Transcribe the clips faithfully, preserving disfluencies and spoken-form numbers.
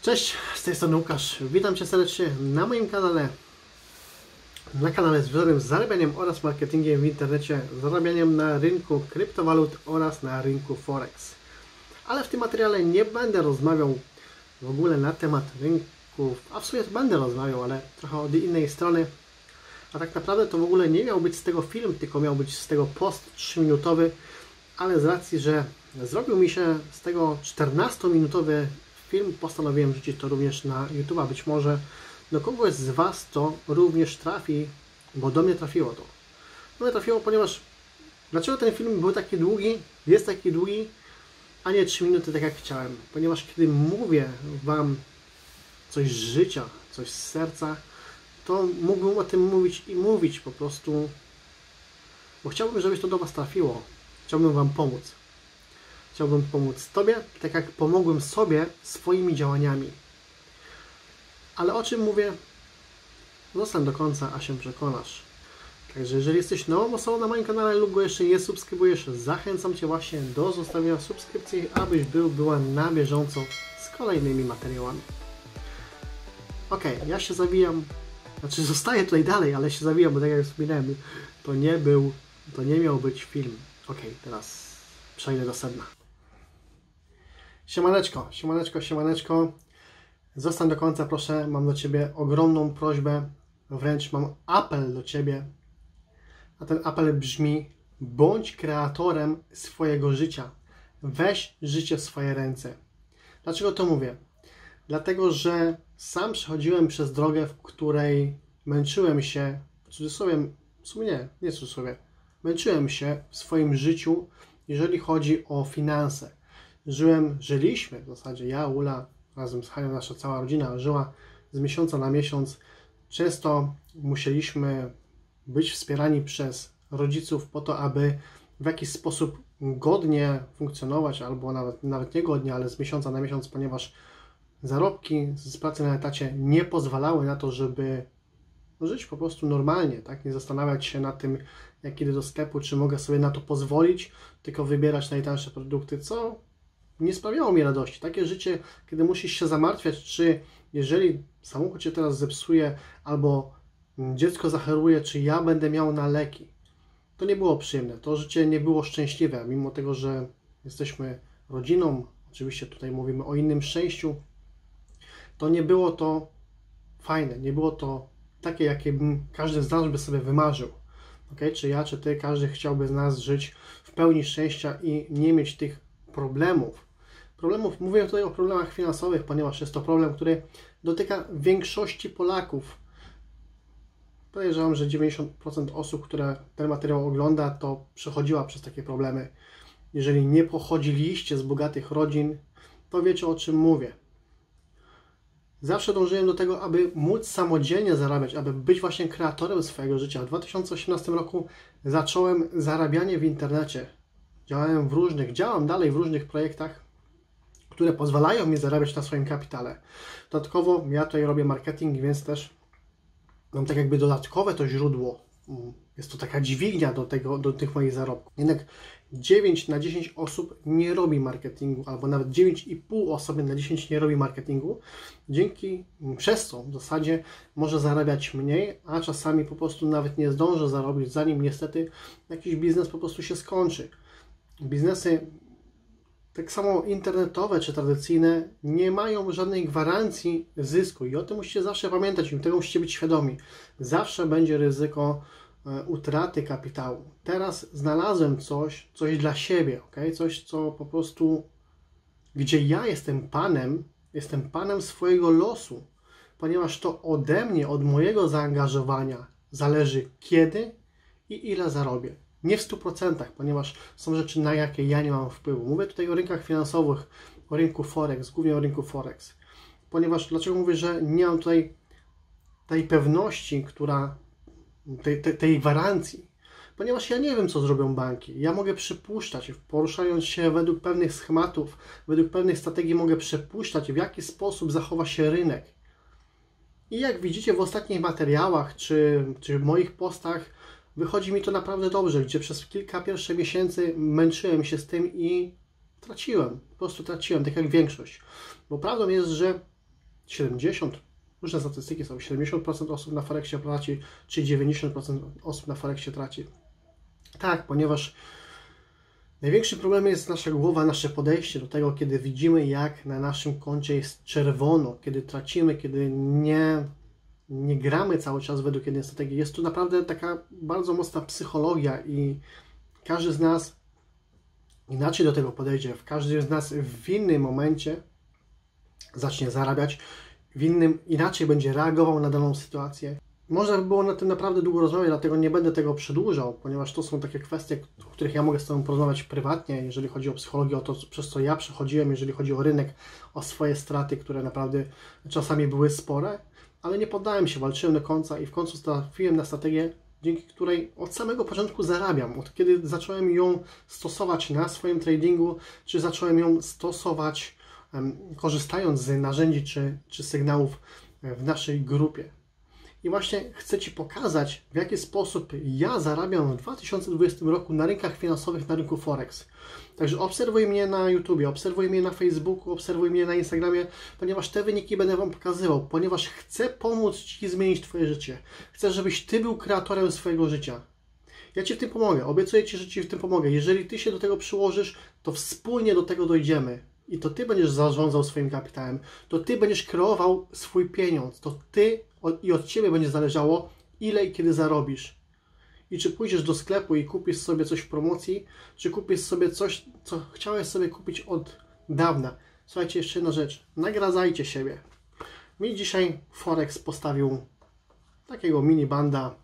Cześć, z tej strony Łukasz. Witam Cię serdecznie na moim kanale. Na kanale związanym z zarabianiem oraz marketingiem w internecie, zarabianiem na rynku kryptowalut oraz na rynku Forex. Ale w tym materiale nie będę rozmawiał w ogóle na temat rynków, a w sumie będę rozmawiał, ale trochę od innej strony. A tak naprawdę to w ogóle nie miał być z tego film, tylko miał być z tego post trzyminutowy, ale z racji, że zrobił mi się z tego czternastominutowy film, postanowiłem wrzucić to również na YouTube'a. Być może do kogoś z Was to również trafi, bo do mnie trafiło to. Do mnie trafiło, ponieważ dlaczego ten film był taki długi, jest taki długi, a nie trzy minuty, tak jak chciałem. Ponieważ kiedy mówię Wam coś z życia, coś z serca, to mógłbym o tym mówić i mówić po prostu, bo chciałbym, żebyś to do Was trafiło. Chciałbym Wam pomóc. Chciałbym pomóc Tobie, tak jak pomogłem sobie swoimi działaniami. Ale o czym mówię? Zostań do końca, a się przekonasz. Także jeżeli jesteś nową osobą na moim kanale lub go jeszcze nie subskrybujesz, zachęcam Cię właśnie do zostawienia subskrypcji, abyś był, była na bieżąco z kolejnymi materiałami. Ok, ja się zawijam, znaczy zostaję tutaj dalej, ale się zawijam, bo tak jak wspominałem, to nie był, to nie miał być film. Ok, teraz przejdę do sedna. Siemaneczko, siemaneczko, siemaneczko. Zostań do końca, proszę. Mam do Ciebie ogromną prośbę, wręcz mam apel do Ciebie. A ten apel brzmi: bądź kreatorem swojego życia. Weź życie w swoje ręce. Dlaczego to mówię? Dlatego, że sam przechodziłem przez drogę, w której męczyłem się, w cudzysłowie, w sumie nie, nie w cudzysłowie, męczyłem się w swoim życiu, jeżeli chodzi o finanse. Żyłem, żyliśmy w zasadzie, ja, Ula, razem z Hanią, nasza cała rodzina żyła z miesiąca na miesiąc. Często musieliśmy być wspierani przez rodziców po to, aby w jakiś sposób godnie funkcjonować, albo nawet, nawet nie godnie, ale z miesiąca na miesiąc, ponieważ zarobki z pracy na etacie nie pozwalały na to, żeby żyć po prostu normalnie, tak? Nie zastanawiać się nad tym, jak idę do sklepu, czy mogę sobie na to pozwolić, tylko wybierać najtańsze produkty, co nie sprawiało mi radości. Takie życie, kiedy musisz się zamartwiać, czy jeżeli samochód się teraz zepsuje, albo dziecko zachoruje, czy ja będę miał na leki. To nie było przyjemne. To życie nie było szczęśliwe, mimo tego, że jesteśmy rodziną, oczywiście tutaj mówimy o innym szczęściu, to nie było to fajne, nie było to takie, jakie bym, każdy z nas by sobie wymarzył. Okay? Czy ja, czy Ty, każdy chciałby z nas żyć w pełni szczęścia i nie mieć tych problemów. Problemów, mówię tutaj o problemach finansowych, ponieważ jest to problem, który dotyka większości Polaków. Podejrzewam, że dziewięćdziesiąt procent osób, które ten materiał ogląda, to przechodziła przez takie problemy. Jeżeli nie pochodziliście z bogatych rodzin, to wiecie, o czym mówię. Zawsze dążyłem do tego, aby móc samodzielnie zarabiać, aby być właśnie kreatorem swojego życia. W dwa tysiące osiemnastym roku zacząłem zarabianie w internecie. Działałem w różnych, działam dalej w różnych projektach, które pozwalają mi zarabiać na swoim kapitale. Dodatkowo ja tutaj robię marketing, więc też mam tak jakby dodatkowe to źródło. Jest to taka dźwignia do, tego, do tych moich zarobków. Jednak dziewięć na dziesięć osób nie robi marketingu, albo nawet dziewięć i pół osoby na dziesięć nie robi marketingu. Dzięki, przez co w zasadzie może zarabiać mniej, a czasami po prostu nawet nie zdąży zarobić, zanim niestety jakiś biznes po prostu się skończy. Biznesy tak samo internetowe czy tradycyjne nie mają żadnej gwarancji zysku i o tym musicie zawsze pamiętać i tego musicie być świadomi. Zawsze będzie ryzyko utraty kapitału. Teraz znalazłem coś, coś dla siebie, okay? Coś, co po prostu, gdzie ja jestem panem, jestem panem swojego losu, ponieważ to ode mnie, od mojego zaangażowania zależy kiedy i ile zarobię. Nie w stu procentach, ponieważ są rzeczy, na jakie ja nie mam wpływu. Mówię tutaj o rynkach finansowych, o rynku Forex, głównie o rynku Forex. Ponieważ, dlaczego mówię, że nie mam tutaj tej pewności, która, tej, tej, tej gwarancji? Ponieważ ja nie wiem, co zrobią banki. Ja mogę przypuszczać, poruszając się według pewnych schematów, według pewnych strategii mogę przypuszczać, w jaki sposób zachowa się rynek. I jak widzicie w ostatnich materiałach, czy, czy w moich postach, wychodzi mi to naprawdę dobrze, gdzie przez kilka pierwszych miesięcy męczyłem się z tym i traciłem, po prostu traciłem, tak jak większość. Bo prawdą jest, że siedemdziesiąt procent, różne statystyki są, siedemdziesiąt procent osób na Forexie traci, czy dziewięćdziesiąt procent osób na Forexie traci. Tak, ponieważ największym problemem jest nasza głowa, nasze podejście do tego, kiedy widzimy, jak na naszym koncie jest czerwono, kiedy tracimy, kiedy nie, nie gramy cały czas według jednej strategii. Jest tu naprawdę taka bardzo mocna psychologia i każdy z nas inaczej do tego podejdzie. Każdy z nas w innym momencie zacznie zarabiać, w innym inaczej będzie reagował na daną sytuację. Można by było na tym naprawdę długo rozmawiać, dlatego nie będę tego przedłużał, ponieważ to są takie kwestie, o których ja mogę z Tobą porozmawiać prywatnie, jeżeli chodzi o psychologię, o to, przez co ja przechodziłem, jeżeli chodzi o rynek, o swoje straty, które naprawdę czasami były spore, ale nie poddałem się, walczyłem do końca i w końcu trafiłem na strategię, dzięki której od samego początku zarabiam. Od kiedy zacząłem ją stosować na swoim tradingu, czy zacząłem ją stosować um, korzystając z narzędzi czy, czy sygnałów w naszej grupie. I właśnie chcę Ci pokazać, w jaki sposób ja zarabiam w dwa tysiące dwudziestym roku na rynkach finansowych, na rynku Forex. Także obserwuj mnie na YouTubie, obserwuj mnie na Facebooku, obserwuj mnie na Instagramie, ponieważ te wyniki będę Wam pokazywał, ponieważ chcę pomóc Ci zmienić Twoje życie. Chcę, żebyś Ty był kreatorem swojego życia. Ja Ci w tym pomogę, obiecuję Ci, że Ci w tym pomogę. Jeżeli Ty się do tego przyłożysz, to wspólnie do tego dojdziemy. I to Ty będziesz zarządzał swoim kapitałem, to Ty będziesz kreował swój pieniądz, to Ty i od Ciebie będzie zależało, ile i kiedy zarobisz. I czy pójdziesz do sklepu i kupisz sobie coś w promocji, czy kupisz sobie coś, co chciałeś sobie kupić od dawna. Słuchajcie, jeszcze jedna rzecz. Nagradzajcie siebie. Mi dzisiaj Forex postawił takiego mini banda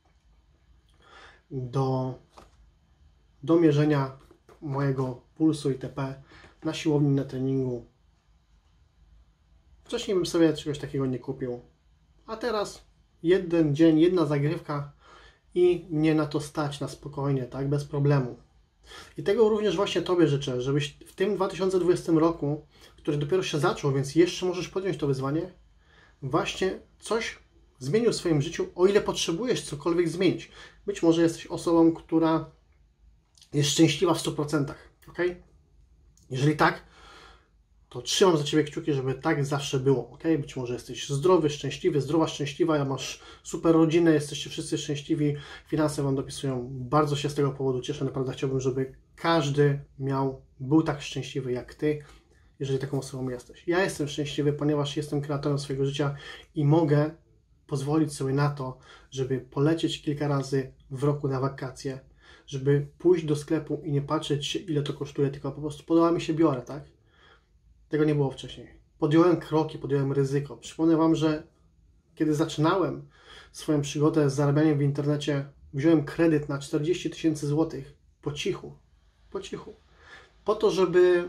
do, do mierzenia mojego pulsu itp. na siłowni, na treningu. Wcześniej bym sobie czegoś takiego nie kupił. A teraz jeden dzień, jedna zagrywka i mnie na to stać na spokojnie, tak, bez problemu. I tego również właśnie Tobie życzę, żebyś w tym dwa tysiące dwudziestym roku, który dopiero się zaczął, więc jeszcze możesz podjąć to wyzwanie, właśnie coś zmienił w swoim życiu, o ile potrzebujesz cokolwiek zmienić. Być może jesteś osobą, która jest szczęśliwa w stu procentach, ok? Jeżeli tak, to trzymam za Ciebie kciuki, żeby tak zawsze było, ok? Być może jesteś zdrowy, szczęśliwy, zdrowa, szczęśliwa, ja masz super rodzinę, jesteście wszyscy szczęśliwi, finanse Wam dopisują. Bardzo się z tego powodu cieszę, naprawdę chciałbym, żeby każdy miał, był tak szczęśliwy jak Ty, jeżeli taką osobą jesteś. Ja jestem szczęśliwy, ponieważ jestem kreatorem swojego życia i mogę pozwolić sobie na to, żeby polecieć kilka razy w roku na wakacje, żeby pójść do sklepu i nie patrzeć się, ile to kosztuje, tylko po prostu podoba mi się, biorę, tak? Tego nie było wcześniej. Podjąłem kroki, podjąłem ryzyko. Przypomnę Wam, że kiedy zaczynałem swoją przygodę z zarabianiem w internecie, wziąłem kredyt na czterdzieści tysięcy złotych po cichu, po cichu, po to, żeby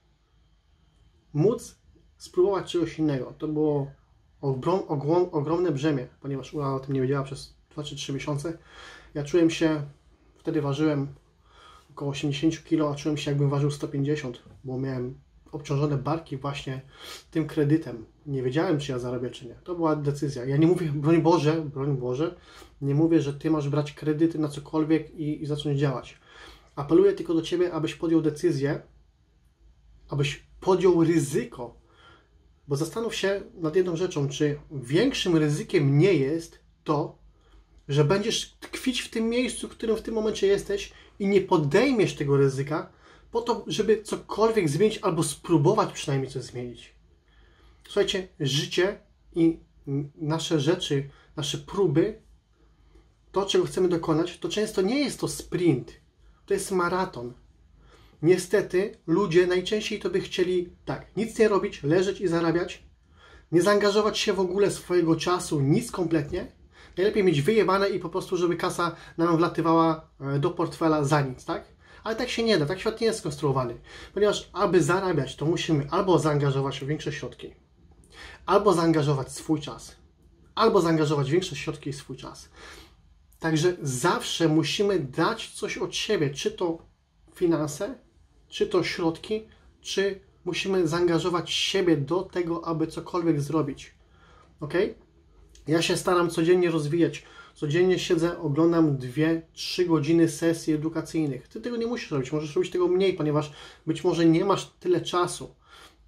móc spróbować czegoś innego. To było ogrom, ogrom, ogromne brzemię, ponieważ Ula o tym nie wiedziała przez dwa czy trzy miesiące. Ja czułem się, wtedy ważyłem około osiemdziesiąt kilo, a czułem się, jakbym ważył sto pięćdziesiąt, bo miałem obciążone barki właśnie tym kredytem. Nie wiedziałem, czy ja zarabię, czy nie. To była decyzja. Ja nie mówię, broń Boże, broń Boże, nie mówię, że Ty masz brać kredyty na cokolwiek i, i zacząć działać. Apeluję tylko do Ciebie, abyś podjął decyzję, abyś podjął ryzyko, bo zastanów się nad jedną rzeczą, czy większym ryzykiem nie jest to, że będziesz tkwić w tym miejscu, w którym w tym momencie jesteś i nie podejmiesz tego ryzyka, po to, żeby cokolwiek zmienić albo spróbować przynajmniej coś zmienić. Słuchajcie, życie i nasze rzeczy, nasze próby, to, czego chcemy dokonać, to często nie jest to sprint, to jest maraton. Niestety ludzie najczęściej to by chcieli tak, nic nie robić, leżeć i zarabiać, nie zaangażować się w ogóle swojego czasu, nic kompletnie. Najlepiej mieć wyjebane i po prostu, żeby kasa nam wlatywała do portfela za nic, tak? Ale tak się nie da, tak świat nie jest skonstruowany. Ponieważ aby zarabiać, to musimy albo zaangażować w większe środki, albo zaangażować swój czas, albo zaangażować większe środki i swój czas. Także zawsze musimy dać coś od siebie, czy to finanse, czy to środki, czy musimy zaangażować siebie do tego, aby cokolwiek zrobić. Ok? Ja się staram codziennie rozwijać. Codziennie siedzę, oglądam dwie trzy godziny sesji edukacyjnych. Ty tego nie musisz robić, możesz robić tego mniej, ponieważ być może nie masz tyle czasu.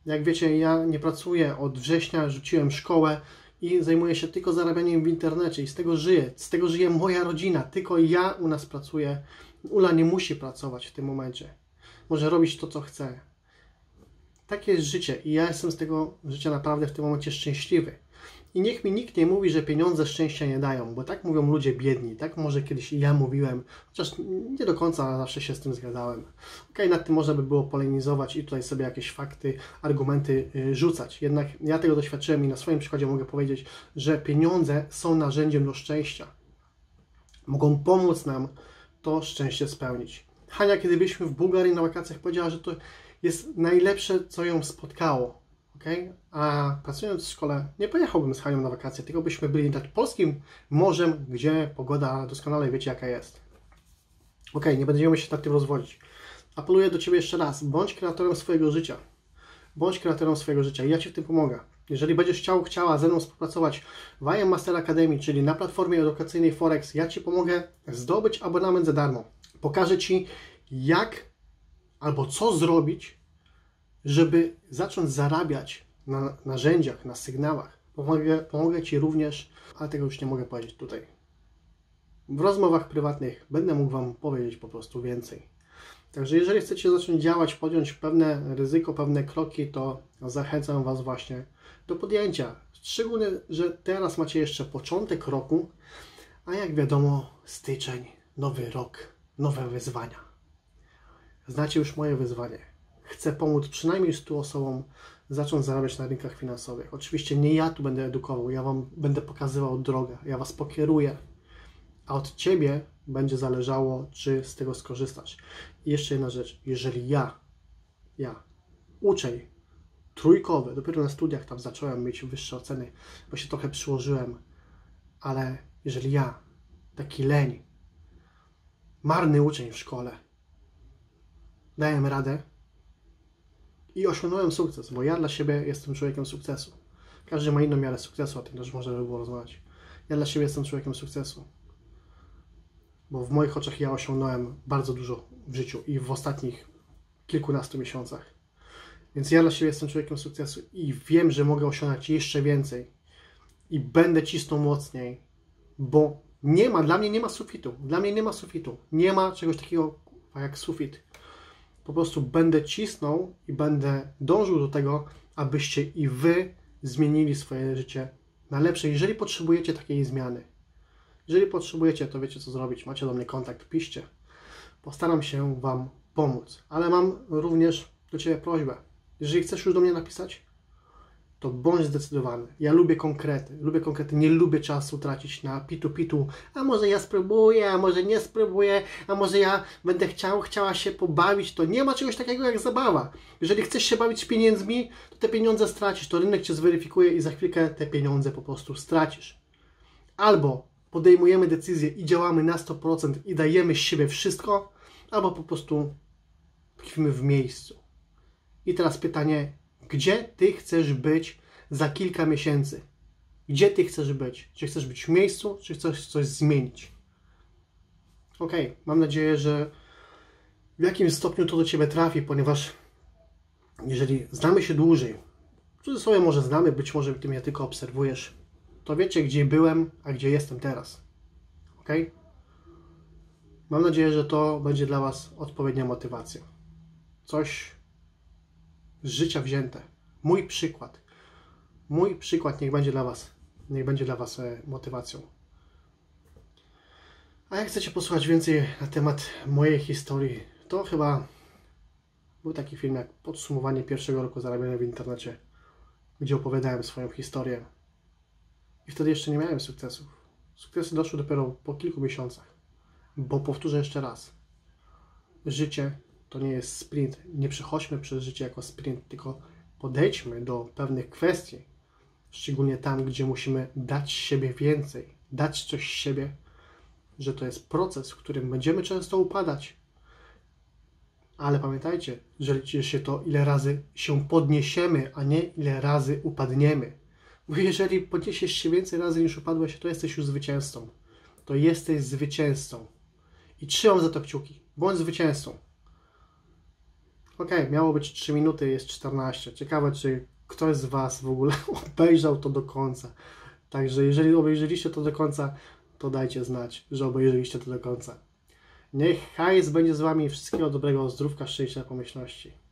Jak wiecie, ja nie pracuję od września, rzuciłem szkołę i zajmuję się tylko zarabianiem w internecie i z tego żyję. Z tego żyje moja rodzina, tylko ja u nas pracuję. Ula nie musi pracować w tym momencie. Może robić to, co chce. Takie jest życie i ja jestem z tego życia naprawdę w tym momencie szczęśliwy. I niech mi nikt nie mówi, że pieniądze szczęścia nie dają, bo tak mówią ludzie biedni, tak może kiedyś i ja mówiłem, chociaż nie do końca zawsze się z tym zgadzałem. Okej, nad tym można by było polemizować i tutaj sobie jakieś fakty, argumenty yy, rzucać. Jednak ja tego doświadczyłem i na swoim przykładzie mogę powiedzieć, że pieniądze są narzędziem do szczęścia. Mogą pomóc nam to szczęście spełnić. Hania, kiedy byliśmy w Bułgarii na wakacjach, powiedziała, że to jest najlepsze, co ją spotkało. Okay? A pracując w szkole, nie pojechałbym z Hanią na wakacje, tylko byśmy byli nad polskim morzem, gdzie pogoda doskonale wiecie jaka jest. Ok, nie będziemy się nad tym rozwodzić. Apeluję do Ciebie jeszcze raz, bądź kreatorem swojego życia. Bądź kreatorem swojego życia i ja Ci w tym pomogę. Jeżeli będziesz chciał, chciała ze mną współpracować w I Am Master Academy, czyli na platformie edukacyjnej Forex, ja Ci pomogę zdobyć abonament za darmo. Pokażę Ci, jak albo co zrobić, żeby zacząć zarabiać na narzędziach, na sygnałach. Pomogę, pomogę Ci również, ale tego już nie mogę powiedzieć tutaj. W rozmowach prywatnych będę mógł Wam powiedzieć po prostu więcej. Także jeżeli chcecie zacząć działać, podjąć pewne ryzyko, pewne kroki, to zachęcam Was właśnie do podjęcia. Szczególnie, że teraz macie jeszcze początek roku, a jak wiadomo, styczeń, nowy rok, nowe wyzwania. Znacie już moje wyzwanie. Chcę pomóc przynajmniej stu osobom zacząć zarabiać na rynkach finansowych. Oczywiście nie ja tu będę edukował, ja Wam będę pokazywał drogę, ja Was pokieruję, a od Ciebie będzie zależało, czy z tego skorzystasz. I jeszcze jedna rzecz, jeżeli ja, ja, uczeń trójkowy, dopiero na studiach tam zacząłem mieć wyższe oceny, bo się trochę przyłożyłem, ale jeżeli ja, taki leń, marny uczeń w szkole, dałem radę i osiągnąłem sukces, bo ja dla siebie jestem człowiekiem sukcesu. Każdy ma inną miarę sukcesu, o tym też można by było rozmawiać. Ja dla siebie jestem człowiekiem sukcesu. Bo w moich oczach ja osiągnąłem bardzo dużo w życiu i w ostatnich kilkunastu miesiącach. Więc ja dla siebie jestem człowiekiem sukcesu i wiem, że mogę osiągnąć jeszcze więcej. I będę cisnął mocniej, bo nie ma, dla mnie nie ma sufitu. Dla mnie nie ma sufitu. Nie ma czegoś takiego jak sufit. Po prostu będę cisnął i będę dążył do tego, abyście i Wy zmienili swoje życie na lepsze, jeżeli potrzebujecie takiej zmiany. Jeżeli potrzebujecie, to wiecie co zrobić. Macie do mnie kontakt, piszcie. Postaram się Wam pomóc. Ale mam również do Ciebie prośbę. Jeżeli chcesz już do mnie napisać, to bądź zdecydowany. Ja lubię konkrety. Lubię konkrety. Nie lubię czasu tracić na pitu-pitu. A może ja spróbuję, a może nie spróbuję, a może ja będę chciał, chciała się pobawić. To nie ma czegoś takiego jak zabawa. Jeżeli chcesz się bawić z pieniędzmi, to te pieniądze stracisz. To rynek Cię zweryfikuje i za chwilkę te pieniądze po prostu stracisz. Albo podejmujemy decyzję i działamy na sto procent i dajemy z siebie wszystko, albo po prostu tkwimy w miejscu. I teraz pytanie, gdzie Ty chcesz być za kilka miesięcy? Gdzie Ty chcesz być? Czy chcesz być w miejscu, czy chcesz coś zmienić? Ok, mam nadzieję, że w jakimś stopniu to do Ciebie trafi, ponieważ jeżeli znamy się dłużej, w cudzysłowie może znamy, być może Ty mnie tylko obserwujesz, to wiecie, gdzie byłem, a gdzie jestem teraz. Ok? Mam nadzieję, że to będzie dla Was odpowiednia motywacja. Coś z życia wzięte. Mój przykład. Mój przykład niech będzie dla Was. Niech będzie dla Was motywacją. A jak chcecie posłuchać więcej na temat mojej historii, to chyba był taki film jak podsumowanie pierwszego roku zarabiania w internecie, gdzie opowiadałem swoją historię. I wtedy jeszcze nie miałem sukcesów. Sukcesy doszły dopiero po kilku miesiącach. Bo powtórzę jeszcze raz. Życie to nie jest sprint. Nie przechodźmy przez życie jako sprint, tylko podejdźmy do pewnych kwestii. Szczególnie tam, gdzie musimy dać siebie więcej. Dać coś z siebie, że to jest proces, w którym będziemy często upadać. Ale pamiętajcie, że liczy się to, ile razy się podniesiemy, a nie ile razy upadniemy. Bo jeżeli podniesiesz się więcej razy niż upadłeś, to jesteś już zwycięzcą. To jesteś zwycięzcą. I trzymam za to kciuki. Bądź zwycięzcą. Ok, miało być trzy minuty, jest czternaście. Ciekawe, czy ktoś z Was w ogóle obejrzał to do końca. Także jeżeli obejrzeliście to do końca, to dajcie znać, że obejrzeliście to do końca. Niech hajs będzie z Wami. Wszystkiego dobrego, zdrówka, szczęścia, pomyślności.